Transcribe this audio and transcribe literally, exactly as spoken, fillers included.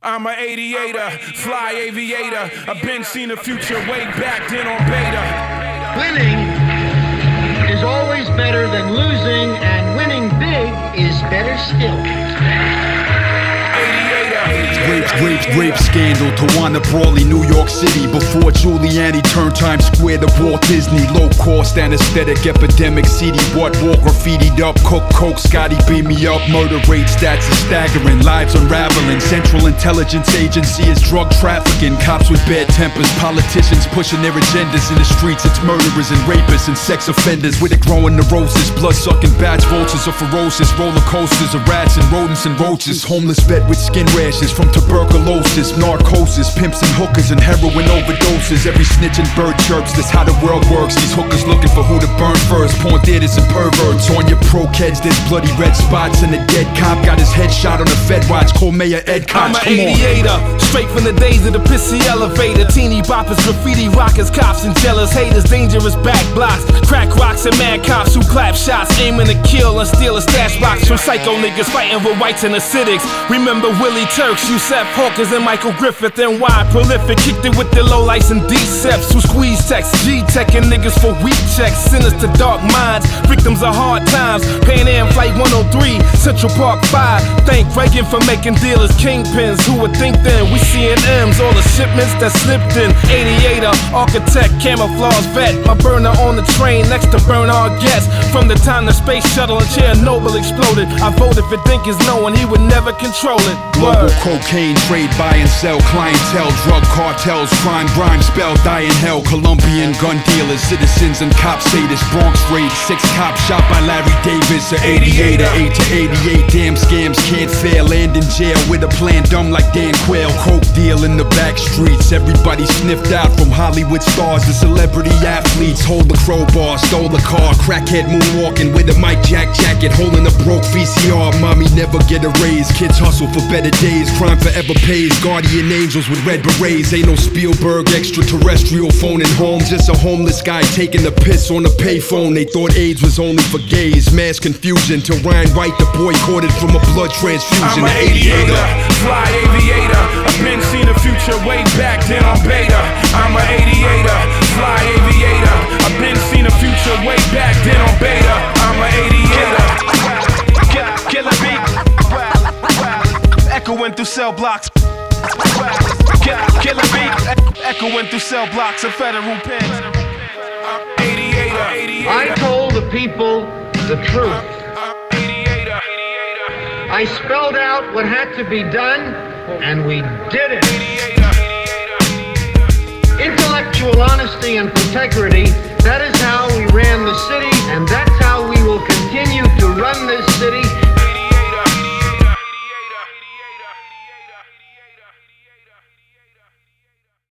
I'm an eighty-eighter, fly aviator. I've been seen the future way back then on beta. Winning is always better than losing, and winning big is better still. Rape, rape, rape scandal, Tawana Brawley, New York City. Before Giuliani turned Times Square to Walt Disney. Low cost anesthetic epidemic, C D what wall graffitied up. Cook, Coke, Scotty beat me up. Murder rate stats are staggering, lives unraveling. Central Intelligence Agency is drug trafficking. Cops with bad tempers, politicians pushing their agendas. In the streets it's murderers and rapists and sex offenders. With it growing neurosis, blood-sucking bats, vultures are ferocious. Roller coasters of rats and rodents and roaches. Homeless vet with skin rashes from tuberculosis, narcosis, pimps and hookers and heroin overdoses. Every snitch and bird chirps, that's how the world works. These hookers looking for who to burn first. Porn theaters and perverts. On your pro kids, there's bloody red spots. And a dead cop got his head shot on a Fed watch. Call Mayor Ed Koch. I'm an eighty-eighter, straight from the days of the pissy elevator. Teeny boppers, graffiti rockers, cops and jealous haters. Dangerous back blocks, crack rocks and mad cops who clap shots, aiming to kill and steal a stash box from psycho niggas fighting with whites and acidics. Remember Willie Turks, Yusef Hawkins and Michael Griffith, N Y prolific. Kicked it with the lowlights and D-Ceps who squeeze text, G-Teching niggas for weak checks. Sinister dark minds, victims of hard times. Pan Am Flight one oh three, Central Park five. Thank Reagan for making dealers kingpins. Who would think then? We C N Ms, all the shipments that slipped in. eighty-eighter, architect, camouflage vet. My burner on the train next to burn our guests. From the time the space shuttle and Chernobyl exploded, I voted for Dinkins knowing he would never control it. Global cocaine trade, buy and sell, clientele, drug cartels, crime, grime, spell, die in hell. Colombian gun dealers, citizens and cops say this. Bronx raid, six cops shot by Larry Davis. A eighty-eighter, eight to eighty-eight, damn scams can't fail. Land in jail with a plan dumb like Dan Quayle. Coke deal in the back streets, everybody sniffed out. From Hollywood stars to celebrity athletes. Hold the crowbar, stole the car, crackhead moonwalking with a Mike Jack jacket, holding a broke V C R. Mommy never get a raise, kids hustle for better days. Crime forever pays, guardian angels with red berets. Ain't no Spielberg extraterrestrial phoning home, just a homeless guy taking a piss on a payphone. They thought AIDS was only for gays, mass confusion till Ryan White the boycotted from a blood transfusion. I'm an eighty-eighter, fly aviator. I've been seen the future way back then on beta. I'm an eighty-eighter, fly aviator. I've been seen the future way back then on beta. I'm an eighty-eighter. Killer beat, echoing through cell blocks. Killer beat, echoing through cell blocks of federal pens. I told the people the truth. I spelled out what had to be done, and we did it. Intellectual honesty and integrity, that is how we ran the city, and that's how we will continue to run this city.